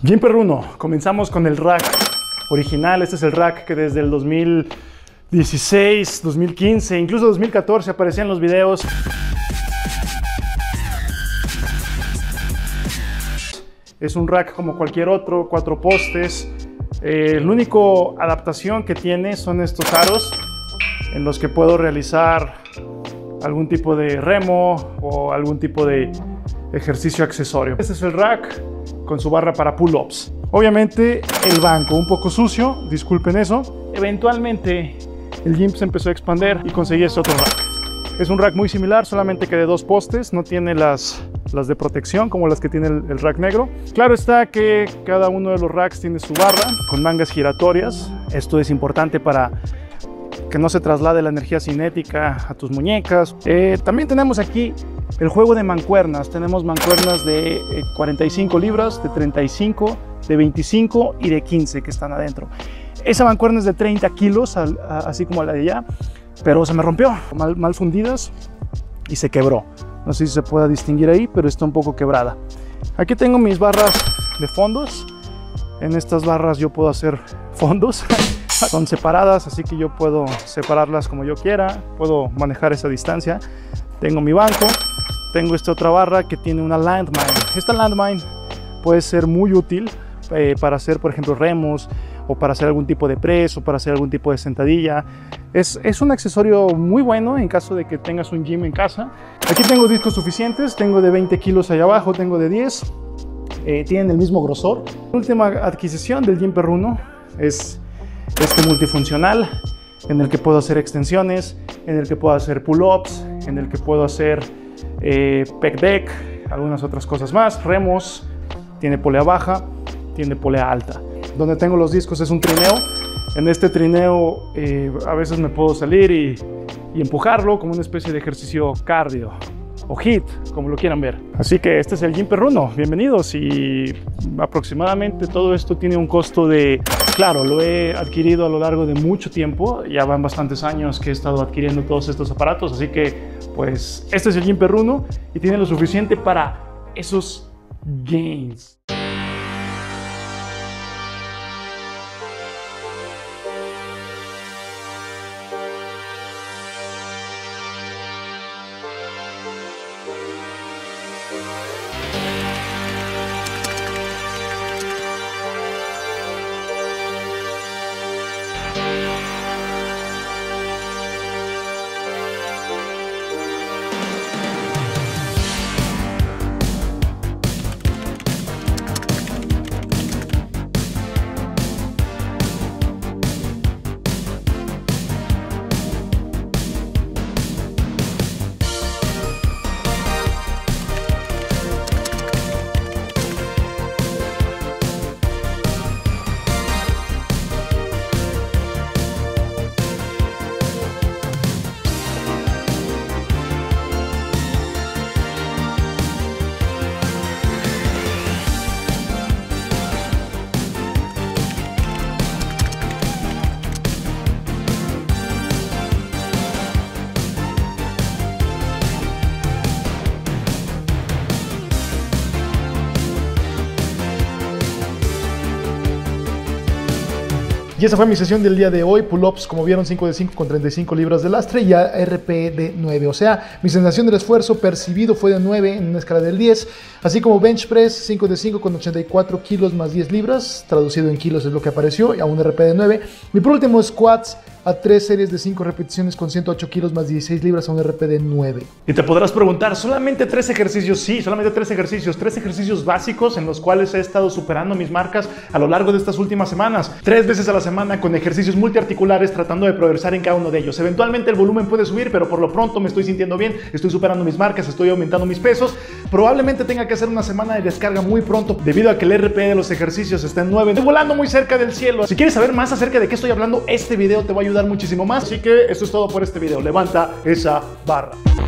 Gym Perruno, comenzamos con el rack original. Este es el rack que desde el 2016, 2015, incluso 2014 aparecía en los videos. Es un rack como cualquier otro, 4 postes. La única adaptación que tiene son estos aros en los que puedo realizar algún tipo de remo o algún tipo de ejercicio accesorio. Este es el rack con su barra para pull-ups. Obviamente el banco un poco sucio, disculpen eso. Eventualmente el gym se empezó a expandir y conseguí este otro rack. Es un rack muy similar, solamente que de 2 postes, no tiene las de protección como las que tiene el rack negro. Claro está que cada uno de los racks tiene su barra con mangas giratorias. Esto es importante para que no se traslade la energía cinética a tus muñecas. También tenemos aquí el juego de mancuernas. Tenemos mancuernas de 45 libras, de 35, de 25 y de 15 que están adentro. Esa mancuerna es de 30 kilos, así como la de allá, pero se me rompió, mal fundidas y se quebró. No sé si se pueda distinguir ahí, pero está un poco quebrada. Aquí tengo mis barras de fondos. En estas barras yo puedo hacer fondos. Son separadas, así que yo puedo separarlas como yo quiera. Puedo manejar esa distancia. Tengo mi banco. Tengo esta otra barra que tiene una landmine. Esta landmine puede ser muy útil para hacer, por ejemplo, remos, o para hacer algún tipo de press, o para hacer algún tipo de sentadilla. Es un accesorio muy bueno en caso de que tengas un gym en casa. Aquí tengo discos suficientes, tengo de 20 kilos allá abajo, tengo de 10. Tienen el mismo grosor. La última adquisición del Gym Perruno es este multifuncional, en el que puedo hacer extensiones, en el que puedo hacer pull-ups, en el que puedo hacer pec deck, algunas otras cosas más, remos. Tiene polea baja, tiene polea alta. Donde tengo los discos es un trineo. En este trineo a veces me puedo salir y empujarlo como una especie de ejercicio cardio o HIIT, como lo quieran ver. Así que este es el Gym Perruno, bienvenidos. Y aproximadamente todo esto tiene un costo de, claro, lo he adquirido a lo largo de mucho tiempo, ya van bastantes años que he estado adquiriendo todos estos aparatos, así que pues este es el Gym Perruno y tiene lo suficiente para esos gains. Y esa fue mi sesión del día de hoy. Pull-ups, como vieron, 5 de 5 con 35 libras de lastre y ARP de 9. O sea, mi sensación del esfuerzo percibido fue de 9 en una escala del 10. Así como bench press, 5 de 5 con 84 kilos más 10 libras. Traducido en kilos es lo que apareció, a un RP de 9. Y por último, squats a 3 series de 5 repeticiones con 108 kilos más 16 libras a un RP de 9. Y te podrás preguntar, ¿solamente 3 ejercicios? Sí, solamente 3 ejercicios. 3 ejercicios básicos en los cuales he estado superando mis marcas a lo largo de estas últimas semanas. 3 veces a la semana con ejercicios multiarticulares, tratando de progresar en cada uno de ellos. Eventualmente el volumen puede subir, pero por lo pronto me estoy sintiendo bien, estoy superando mis marcas, estoy aumentando mis pesos. Probablemente tenga que hacer una semana de descarga muy pronto, debido a que el RP de los ejercicios está en 9. Estoy volando muy cerca del cielo. Si quieres saber más acerca de qué estoy hablando, este video te va a ayudar muchísimo más. Así que eso es todo por este video. Levanta esa barra.